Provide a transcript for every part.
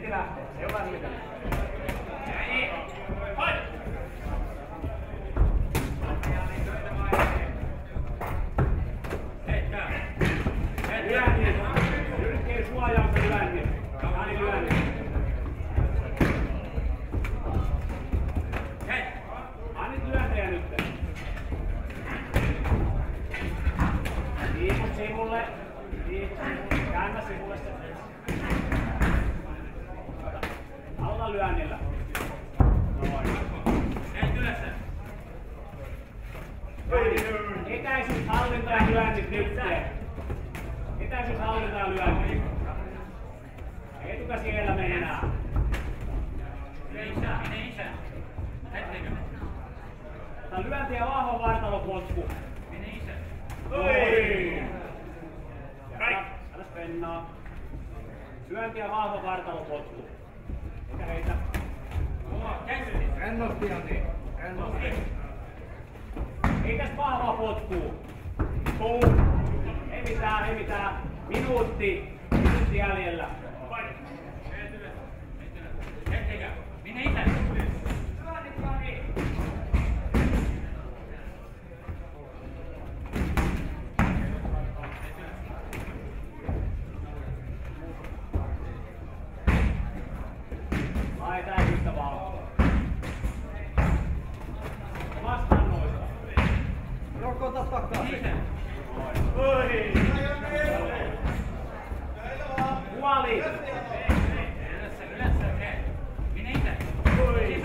Heti lähtee. Ei ole vähän mitään. Lyönnin. Nyrkkeen suojaan se lyönnin. Jani lyönnin. Annit lyöntejä nyt. Liiku sivulle. Käännä sivulle se. Auta lyönnillä. Etäisyyshallinta ja lyönnit nyt. Etäisyyshallinta ja lyönnit. Etukäsi edellä mennään. Ota lyönti ja vahva vartalopotku. Oi! Älä spennaa. Lyönti ja vahva vartalopotku. Eikä heitä. Rennosti Jani. Rennosti. Ei tästä vahvaa potkuu. Ei mitään, ei mitään. Minuutti jäljellä. Minne isä? Ai täytystä vaan. Vastaan noista. Rokota takaisin. Oi! Puoli! Minne isä? Oi!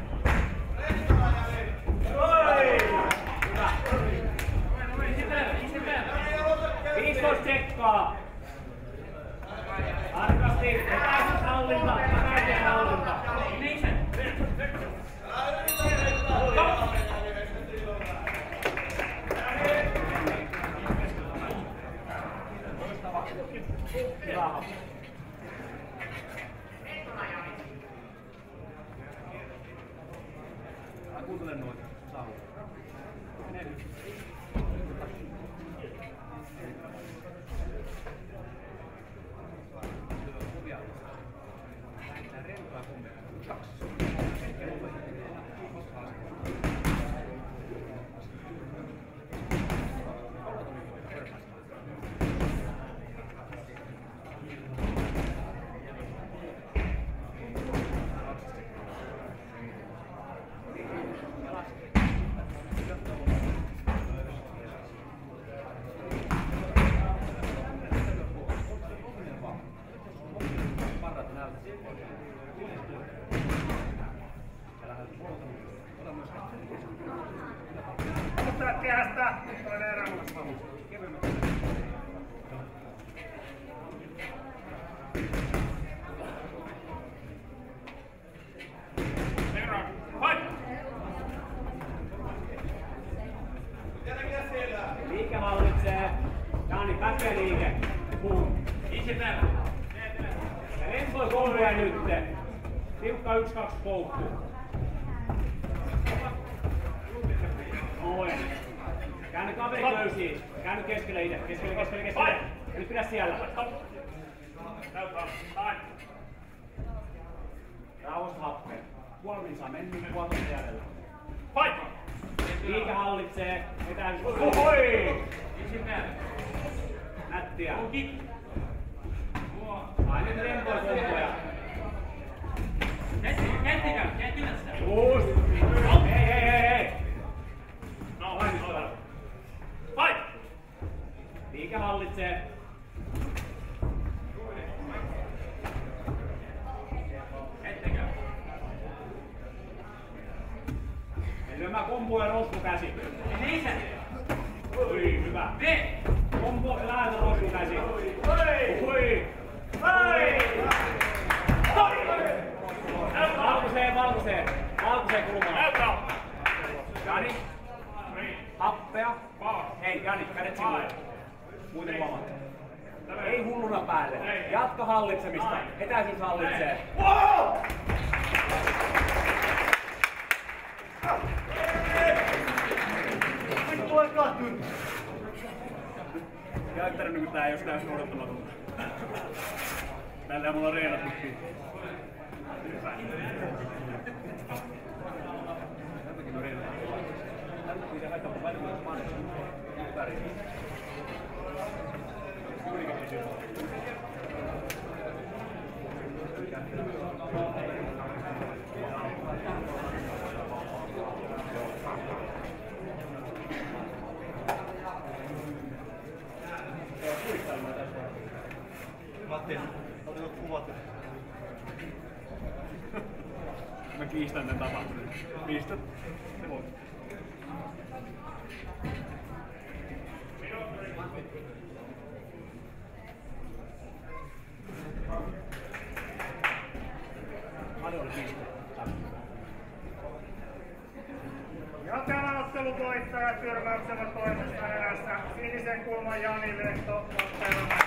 Oi! Hyvä! 15 sekkaa! Tarkasti! Etäisyyshallinta! Etäisyyshallinta! Minne isä? Hyvä. Kuuntele noita. Saavu. Mene nyt. Kovia. Lähdetään rentoa kummia. 2. Ottaa kehästä. Toinen erämuus. Liike hallitsee. Jani, pätkä liike. Boom. Itse päällä. Ja rempoi komboja nyt. Tiukka 1-2 koukku. Noin. Käänny kaveri löysiin. Käänny keskelle itse. Keskelle. Ja nyt pidä siellä. Rauhassa happea. Puolin saa mennyt puolta jäljellä. Liike hallitsee. Etäisyys. Ohoi! Nättiä. Ai nyt rempoi komboja. Jättilässä. Just! Hei! No, onnistua. Liike hallitsee. Lyömään komboja roskukäsi. Minne isä? Oi, hyvä. Kombo ja lähetä roskukäsi. Oi! Valkoiseen kulmaan. Jani. Happea. Hei Jani, kädet sivulle. Muuten huomaat. Ei hulluna päälle. Jatka hallitsemista. Etäisyys hallitsee. Nyt tulee kahtun. Käyttänyt kun tää ei oo täysin odottamatonta. Tällä mulla on reenattu. Tämäkin on reenattu. Tämäkin on aika paljon ympäri. Matti, oletko kuvat? Mä kiistän tän tapahtuneen. Pistät. Se voi. Manu oli pistää. Ja tämä ottelun voittaja tyrmäyksellä toisessa erässä sinisen kulman Jani Lehto.